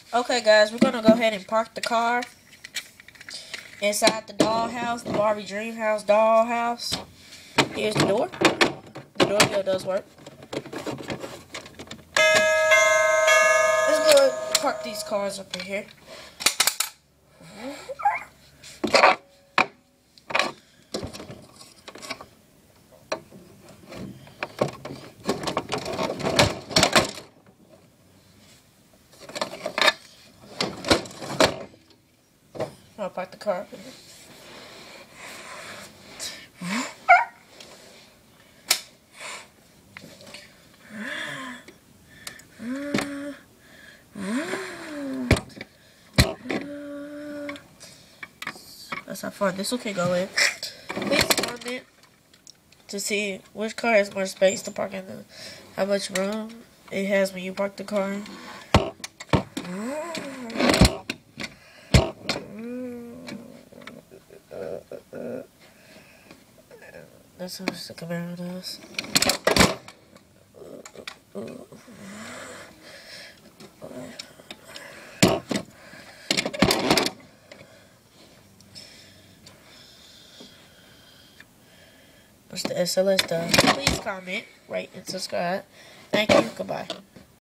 Okay, guys, we're gonna go ahead and park the car inside the dollhouse, the Barbie Dream House dollhouse. Here's the door. The doorbell does work. Let's go park these cars up in here. I'll park the car up in here. That's how far this one can go in. Please comment to see which car has more space to park in, and how much room it has when you park the car. That's what the Camaro does. What's the SLS does? Please comment, rate, and subscribe. Thank you. Goodbye.